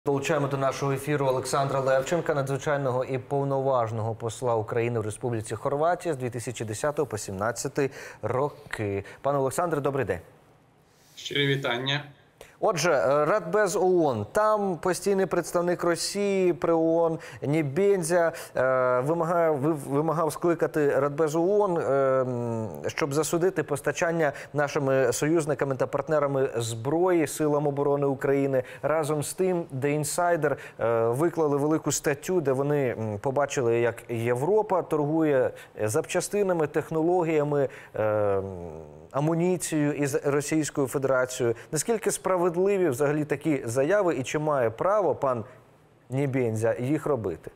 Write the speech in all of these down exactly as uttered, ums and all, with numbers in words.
Долучаємо до нашого ефіру Олександра Левченка, надзвичайного і повноважного посла України в Республіці Хорватія з дві тисячі десятого по дві тисячі сімнадцятий роки. Пане Олександре, добрий день. Щирі вітання. Отже, Радбез ООН. Там постійний представник Росії при ООН Небензя вимагав, вимагав скликати Радбез ООН, щоб засудити постачання нашими союзниками та партнерами зброї Силам оборони України. Разом з тим, The Insider виклали велику статтю, де вони побачили, як Європа торгує запчастинами, технологіями, амуніцією із Російською Федерацією. Наскільки справедливі взагалі такі заяви і чи має право пан Небензя їх робити?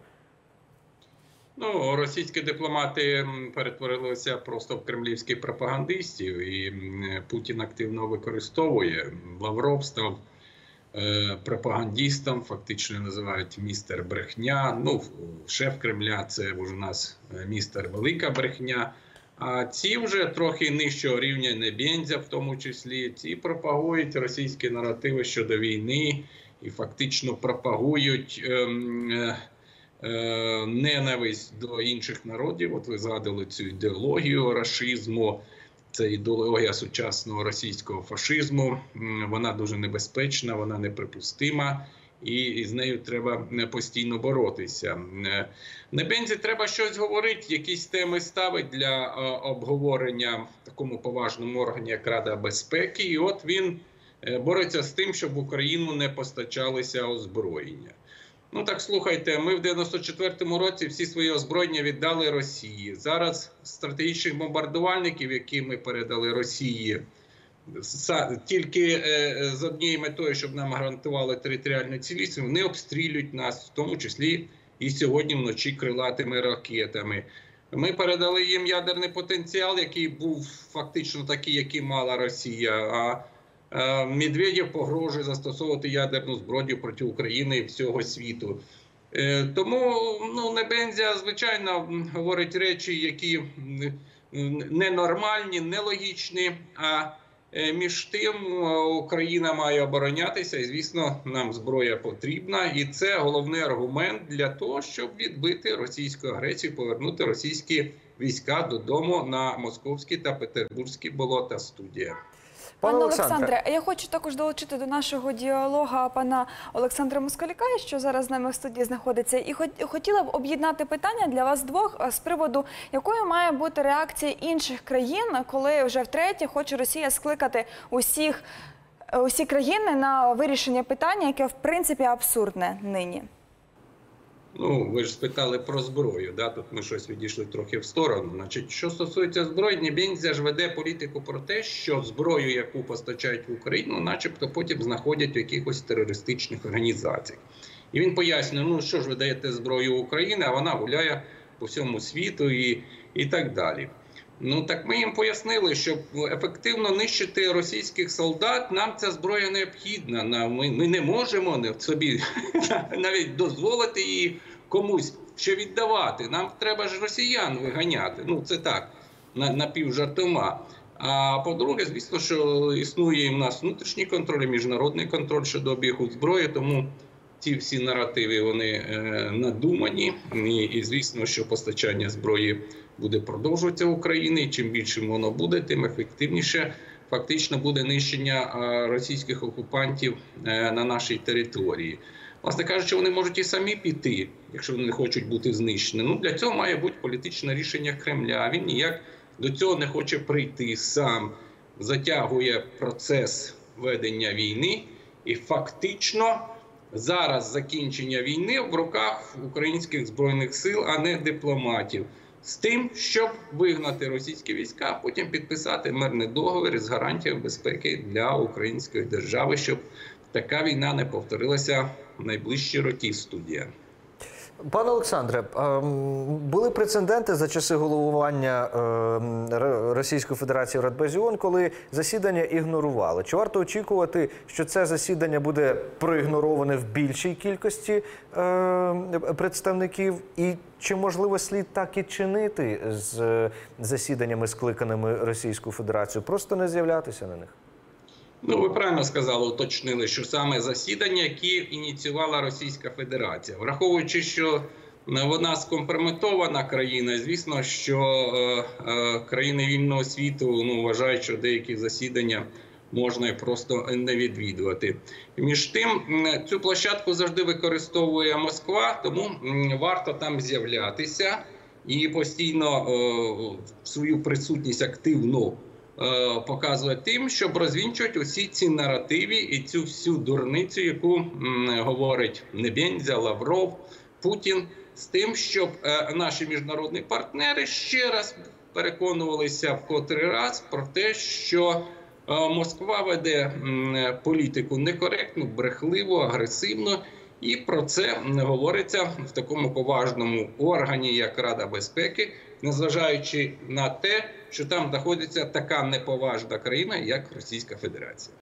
Ну, російські дипломати перетворилися просто в кремлівських пропагандистів, і Путін активно використовує. Лавров став е, пропагандистом, фактично називають містер брехня. Ну, шеф Кремля – це вже у нас містер велика брехня. А ці вже трохи нижчого рівня Небензя, в тому числі, ці пропагують російські наративи щодо війни і фактично пропагують е, е, е, ненависть до інших народів. От ви згадували цю ідеологію рашизму, це ідеологія сучасного російського фашизму. Вона дуже небезпечна, вона неприпустима. І з нею треба постійно боротися. Небензі треба щось говорити, якісь теми ставить для обговорення в такому поважному органі, як Рада безпеки. І от він бореться з тим, щоб в Україну не постачалися озброєння. Ну так, слухайте, ми в дев'яносто четвертому році всі свої озброєння віддали Росії. Зараз стратегічних бомбардувальників, які ми передали Росії, тільки з однією метою, щоб нам гарантували територіальну цілісність, вони обстрілюють нас, в тому числі і сьогодні вночі крилатими ракетами. Ми передали їм ядерний потенціал, який був фактично такий, який мала Росія, а Медведєв погрожує застосовувати ядерну зброю проти України і всього світу. Тому ну, Небензя, звичайно, говорить речі, які ненормальні, нелогічні, а між тим, Україна має оборонятися, і, звісно, нам зброя потрібна. І це головний аргумент для того, щоб відбити російську агресію, повернути російські війська додому на московські та петербурзькі болота. Студія. Пане Олександре, я хочу також долучити до нашого діалогу пана Олександра Москаляка, що зараз з нами в студії знаходиться. І хотіла б об'єднати питання для вас двох з приводу, якою має бути реакція інших країн, коли вже втретє хоче Росія скликати усіх, усі країни на вирішення питання, яке в принципі абсурдне нині. Ну, ви ж спитали про зброю, да? Тут ми щось відійшли трохи в сторону. Значить, що стосується зброї, Небензя ж веде політику про те, що зброю, яку постачають в Україну, начебто потім знаходять в якихось терористичних організаціях. І він пояснює, ну що ж ви даєте зброю Україні, а вона гуляє по всьому світу і, і так далі. Ну так ми їм пояснили, що ефективно нищити російських солдат, нам ця зброя необхідна. Ми, ми не можемо собі навіть дозволити її комусь ще віддавати. Нам треба ж росіян виганяти. Ну це так, напівжартома. А по-друге, звісно, що існує і в нас внутрішній контроль, і міжнародний контроль щодо обігу зброї, тому ці всі наративи, вони е, надумані. І, і звісно, що постачання зброї буде продовжуватися в Україні. І чим більше воно буде, тим ефективніше фактично буде нищення е, російських окупантів е, на нашій території. Власне кажучи, вони можуть і самі піти, якщо вони не хочуть бути знищені. Ну, для цього має бути політичне рішення Кремля. Він ніяк до цього не хоче прийти сам. Затягує процес ведення війни і фактично зараз закінчення війни в руках українських збройних сил, а не дипломатів. З тим, щоб вигнати російські війська, а потім підписати мирний договір з гарантією безпеки для української держави, щоб така війна не повторилася в найближчі роки. Студія. Пане Олександре, були прецеденти за часи головування Російської Федерації в Радбезі ООН, коли засідання ігнорували. Чи варто очікувати, що це засідання буде проігнороване в більшій кількості представників? І чи можливо слід так і чинити з засіданнями, скликаними Російською Федерацією? Просто не з'являтися на них? Ну, ви правильно сказали, уточнили, що саме засідання, які ініціювала Російська Федерація. Враховуючи, що вона скомпрометована країна, звісно, що е, е, країни вільного світу ну, вважають, що деякі засідання можна і просто не відвідувати. Між тим, цю площадку завжди використовує Москва, тому варто там з'являтися і постійно е, свою присутність активну е, показувати тим, щоб розвінчувати усі ці наративи і цю всю дурницю, яку м, говорить Небєнзя, Лавров, Путін, з тим, щоб е, наші міжнародні партнери ще раз переконувалися в котрий раз про те, що Москва веде політику некоректну, брехливу, агресивну, і про це говориться в такому поважному органі, як Рада безпеки, незважаючи на те, що там знаходиться така неповажна країна, як Російська Федерація.